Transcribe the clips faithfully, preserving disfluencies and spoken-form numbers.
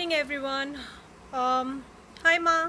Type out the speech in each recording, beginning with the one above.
evening everyone. um, Hi माँ.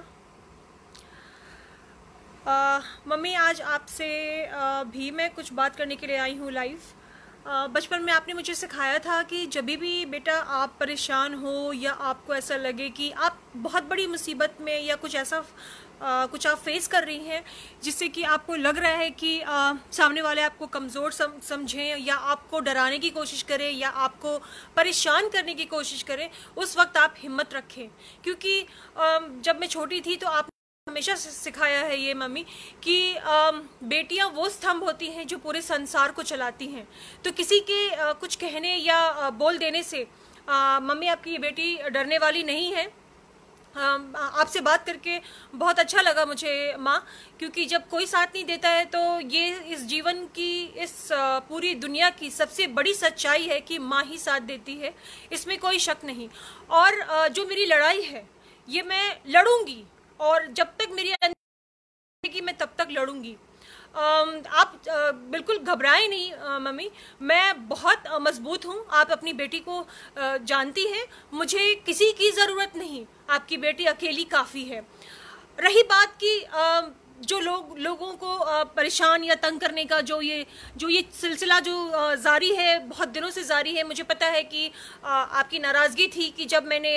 uh, mummy आज आपसे uh, भी मैं कुछ बात करने के लिए आई हूँ लाइव. uh, बचपन में आपने मुझे सिखाया था कि जब भी बेटा आप परेशान हो या आपको ऐसा लगे कि आप बहुत बड़ी मुसीबत में या कुछ ऐसा Uh, कुछ आप फेस कर रही हैं जिससे कि आपको लग रहा है कि uh, सामने वाले आपको कमज़ोर सम, समझें या आपको डराने की कोशिश करें या आपको परेशान करने की कोशिश करें, उस वक्त आप हिम्मत रखें. क्योंकि uh, जब मैं छोटी थी तो आपने हमेशा सिखाया है ये मम्मी कि uh, बेटियां वो स्तंभ होती हैं जो पूरे संसार को चलाती हैं. तो किसी के uh, कुछ कहने या uh, बोल देने से uh, मम्मी आपकी ये बेटी डरने वाली नहीं है. आपसे बात करके बहुत अच्छा लगा मुझे माँ, क्योंकि जब कोई साथ नहीं देता है तो ये इस जीवन की, इस पूरी दुनिया की सबसे बड़ी सच्चाई है कि माँ ही साथ देती है, इसमें कोई शक नहीं. और जो मेरी लड़ाई है ये मैं लड़ूंगी, और जब तक मेरी कि मैं तब तक लड़ूंगी. आप बिल्कुल घबराएं नहीं मम्मी, मैं बहुत मजबूत हूँ. आप अपनी बेटी को जानती हैं, मुझे किसी की ज़रूरत नहीं, आपकी बेटी अकेली काफ़ी है. रही बात की जो लोग लोगों को परेशान या तंग करने का जो ये जो ये सिलसिला जो जारी है, बहुत दिनों से जारी है. मुझे पता है कि आपकी नाराज़गी थी कि जब मैंने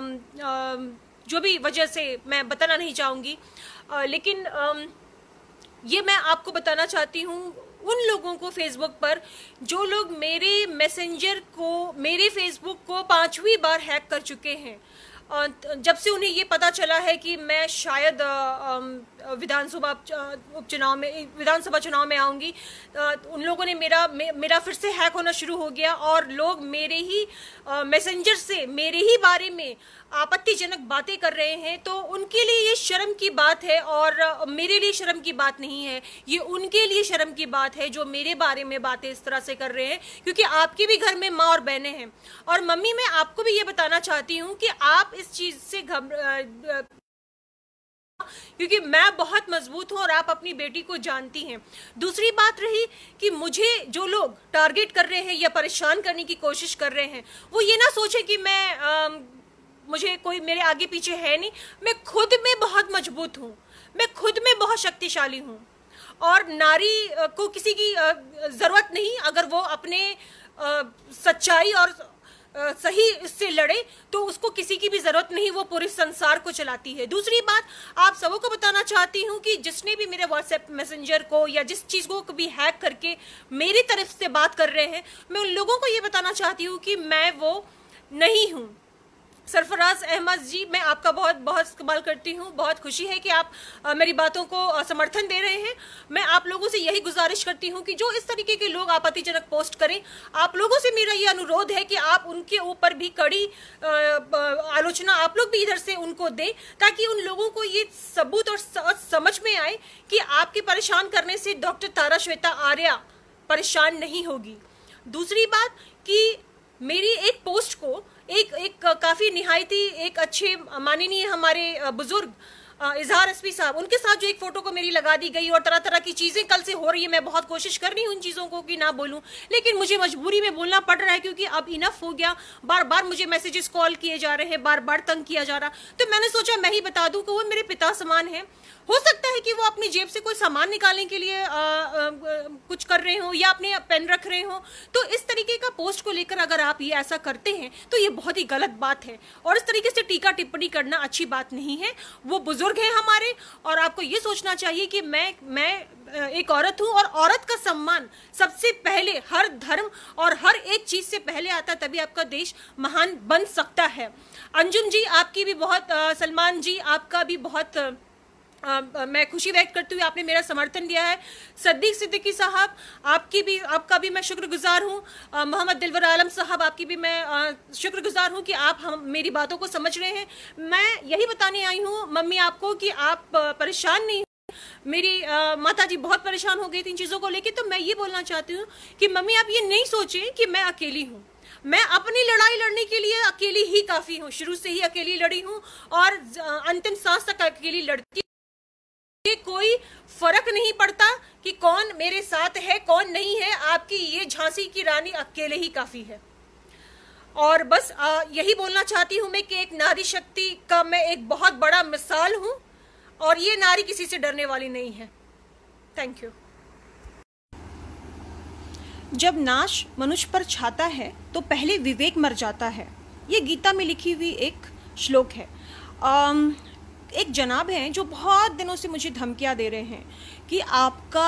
जो भी वजह से मैं बताना नहीं चाहूँगी, लेकिन ये मैं आपको बताना चाहती हूँ उन लोगों को फेसबुक पर जो लोग मेरे मैसेंजर को, मेरे फेसबुक को पांचवी बार हैक कर चुके हैं. जब से उन्हें ये पता चला है कि मैं शायद विधानसभा उपचुनाव में विधानसभा चुनाव में आऊँगी, उन लोगों ने मेरा मेरा फिर से हैक होना शुरू हो गया और लोग मेरे ही मैसेंजर से मेरे ही बारे में आपत्तिजनक बातें कर रहे हैं. तो उनके लिए ये शर्म की बात है और मेरे लिए शर्म की बात नहीं है. ये उनके लिए शर्म की बात है जो मेरे बारे में बातें इस तरह से कर रहे हैं, क्योंकि आपके भी घर में माँ और बहनें हैं. और मम्मी, मैं आपको भी ये बताना चाहती हूँ कि आप इस चीज़ से घबरा, क्योंकि मैं बहुत मजबूत हूँ और आप अपनी बेटी को जानती हैं. दूसरी बात रही कि मुझे जो लोग टारगेट कर रहे हैं या परेशान करने की कोशिश कर रहे हैं, वो ये ना सोचे कि मैं आ, मुझे कोई मेरे आगे पीछे है नहीं. मैं खुद में बहुत मजबूत हूँ, मैं खुद में बहुत शक्तिशाली हूँ, और नारी को किसी की ज़रूरत नहीं. अगर वो अपने सच्चाई और सही इससे लड़े तो उसको किसी की भी ज़रूरत नहीं, वो पूरे संसार को चलाती है. दूसरी बात आप सबों को बताना चाहती हूँ कि जिसने भी मेरे व्हाट्सएप मैसेंजर को या जिस चीज़ को भी हैक करके मेरी तरफ से बात कर रहे हैं, मैं उन लोगों को ये बताना चाहती हूँ कि मैं वो नहीं हूँ. सरफराज अहमद जी, मैं आपका बहुत बहुत इस्तेमाल करती हूँ. बहुत खुशी है कि आप आ, मेरी बातों को आ, समर्थन दे रहे हैं. मैं आप लोगों से यही गुजारिश करती हूँ कि जो इस तरीके के लोग आपत्तिजनक पोस्ट करें, आप लोगों से मेरा ये अनुरोध है कि आप उनके ऊपर भी कड़ी आलोचना आप लोग भी इधर से उनको दें, ताकि उन लोगों को ये सबूत और समझ में आए कि आपके परेशान करने से डॉक्टर तारा श्वेता आर्या परेशान नहीं होगी. दूसरी बात कि मेरी एक पोस्ट को एक एक काफ़ी निहायती एक अच्छे माननीय हमारे बुजुर्ग इजहार एसपी साहब, उनके साथ जो एक फ़ोटो को मेरी लगा दी गई और तरह तरह की चीज़ें कल से हो रही है. मैं बहुत कोशिश कर रही हूँ उन चीज़ों को कि ना बोलूँ, लेकिन मुझे मजबूरी में बोलना पड़ रहा है, क्योंकि अब इनफ हो गया. बार बार मुझे मैसेजेस कॉल किए जा रहे हैं, बार बार तंग किया जा रहा. तो मैंने सोचा मैं ही बता दूँ कि वो मेरे पिता समान हैं. हो सकता है कि वो अपनी जेब से कोई सामान निकालने के लिए आ, आ, कुछ कर रहे हो या अपने पेन रख रहे हो. तो इस तरीके का पोस्ट को लेकर अगर आप ये ऐसा करते हैं तो ये बहुत ही गलत बात है, और इस तरीके से टीका टिप्पणी करना अच्छी बात नहीं है. वो बुजुर्ग हैं हमारे, और आपको ये सोचना चाहिए कि मैं मैं एक औरत हूँ, और औरत का सम्मान सबसे पहले हर धर्म और हर एक चीज़ से पहले आता, तभी आपका देश महान बन सकता है. अंजुम जी, आपकी भी बहुत, सलमान जी आपका भी बहुत आ, मैं खुशी व्यक्त करती हूँ, आपने मेरा समर्थन दिया है. सद्दीक सिद्दीकी साहब, आपकी भी आपका भी मैं शुक्रगुजार हूँ. मोहम्मद दिलवर आलम साहब, आपकी भी मैं शुक्रगुजार हूँ कि आप हम मेरी बातों को समझ रहे हैं. मैं यही बताने आई हूँ मम्मी आपको कि आप परेशान नहीं. मेरी माता जी बहुत परेशान हो गई थी इन चीज़ों को लेकर. तो मैं ये बोलना चाहती हूँ कि मम्मी आप ये नहीं सोचें कि मैं अकेली हूँ. मैं अपनी लड़ाई लड़ने के लिए अकेली ही काफ़ी हूँ. शुरू से ही अकेली लड़ी हूँ और अंतिम सांस तक अकेली लड़ती. कोई फर्क नहीं पड़ता कि कौन मेरे साथ है कौन नहीं है. आपकी ये झांसी की रानी अकेले ही काफी है. और बस आ, यही बोलना चाहती हूँ मैं कि एक नारी शक्ति का मैं एक बहुत बड़ा मिसाल हूँ, और ये नारी किसी से डरने वाली नहीं है। Thank you. जब नाश मनुष्य पर छाता है तो पहले विवेक मर जाता है, ये गीता में लिखी हुई एक श्लोक है। आम, एक जनाब हैं जो बहुत दिनों से मुझे धमकियाँ दे रहे हैं कि आपका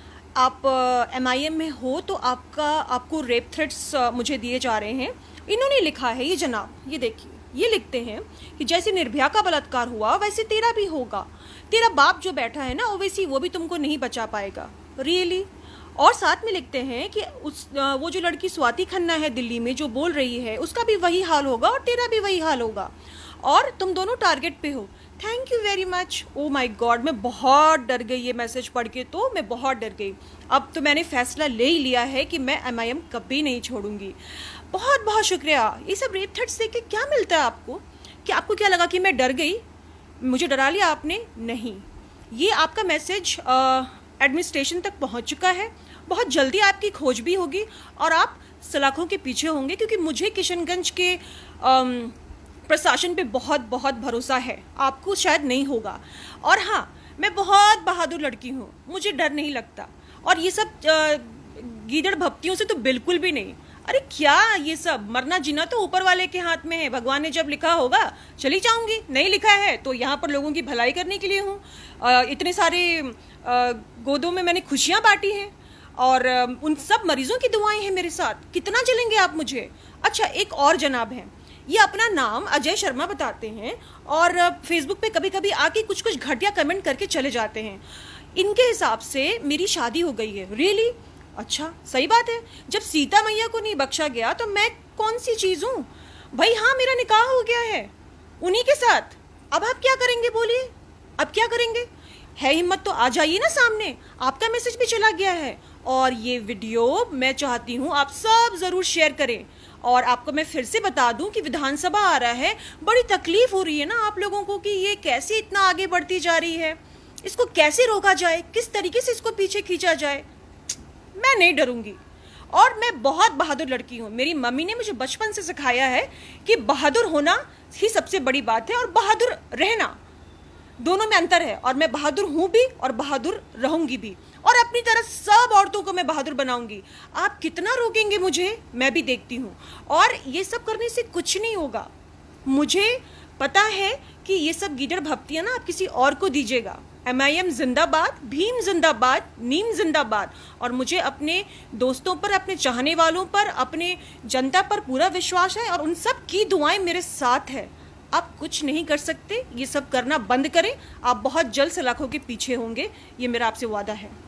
आप एम आई एम में हो तो आपका आपको रेप थ्रेट्स मुझे दिए जा रहे हैं। इन्होंने लिखा है, ये जनाब, ये देखिए, ये लिखते हैं कि जैसे निर्भया का बलात्कार हुआ वैसे तेरा भी होगा, तेरा बाप जो बैठा है ना ओवैसी वो भी तुमको नहीं बचा पाएगा। रियली? और साथ में लिखते हैं कि उस वो जो लड़की स्वाति खन्ना है दिल्ली में जो बोल रही है उसका भी वही हाल होगा और तेरा भी वही हाल होगा, और तुम दोनों टारगेट पे हो। Thank you very much. Oh my god, मैं बहुत डर गई ये मैसेज पढ़ के, तो मैं बहुत डर गई। अब तो मैंने फैसला ले ही लिया है कि मैं एम आई एम कभी नहीं छोड़ूंगी। बहुत बहुत शुक्रिया। ये सब रेप थ्रेट्स देख के क्या मिलता है आपको? कि आपको क्या लगा कि मैं डर गई, मुझे डरा लिया आपने? नहीं, ये आपका मैसेज एडमिनिस्ट्रेशन तक पहुंच चुका है। बहुत जल्दी आपकी खोज भी होगी और आप सलाखों के पीछे होंगे, क्योंकि मुझे किशनगंज के आम, प्रशासन पे बहुत बहुत भरोसा है, आपको शायद नहीं होगा। और हाँ, मैं बहुत बहादुर लड़की हूँ, मुझे डर नहीं लगता, और ये सब गीदड़ भक्तियों से तो बिल्कुल भी नहीं। अरे क्या ये सब, मरना जीना तो ऊपर वाले के हाथ में है। भगवान ने जब लिखा होगा चली जाऊंगी, नहीं लिखा है तो यहाँ पर लोगों की भलाई करने के लिए हूँ। इतने सारे आ, गोदों में मैंने खुशियाँ बांटी हैं, और आ, उन सब मरीजों की दुआएं हैं मेरे साथ। कितना जलेंगे आप मुझे? अच्छा, एक और जनाब हैं, ये अपना नाम अजय शर्मा बताते हैं और फेसबुक पे कभी कभी आके कुछ कुछ घटिया कमेंट करके चले जाते हैं। इनके हिसाब से मेरी शादी हो गई है। रियली? अच्छा, सही बात है। जब सीता मैया को नहीं बख्शा गया तो मैं कौन सी चीज हूँ भाई? हाँ, मेरा निकाह हो गया है उन्हीं के साथ। अब आप क्या करेंगे बोलिए? अब क्या करेंगे? है हिम्मत तो आ जाइए ना सामने। आपका मैसेज भी चला गया है, और ये वीडियो मैं चाहती हूँ आप सब जरूर शेयर करें। और आपको मैं फिर से बता दूं कि विधानसभा आ रहा है, बड़ी तकलीफ हो रही है ना आप लोगों को कि ये कैसे इतना आगे बढ़ती जा रही है, इसको कैसे रोका जाए, किस तरीके से इसको पीछे खींचा जाए। मैं नहीं डरूंगी, और मैं बहुत बहादुर लड़की हूँ। मेरी मम्मी ने मुझे बचपन से सिखाया है कि बहादुर होना ही सबसे बड़ी बात है, और बहादुर रहना, दोनों में अंतर है। और मैं बहादुर हूँ भी और बहादुर रहूंगी भी, और अपनी तरह सब औरतों को मैं बहादुर बनाऊंगी। आप कितना रोकेंगे मुझे, मैं भी देखती हूँ। और ये सब करने से कुछ नहीं होगा। मुझे पता है कि ये सब गीदड़ भक्तियाँ ना आप किसी और को दीजिएगा। एम आई एम जिंदाबाद, भीम जिंदाबाद, नीम जिंदाबाद। और मुझे अपने दोस्तों पर, अपने चाहने वालों पर, अपने जनता पर पूरा विश्वास है, और उन सब की दुआएं मेरे साथ है। आप कुछ नहीं कर सकते, ये सब करना बंद करें। आप बहुत जल्द सलाखों के पीछे होंगे, ये मेरा आपसे वादा है।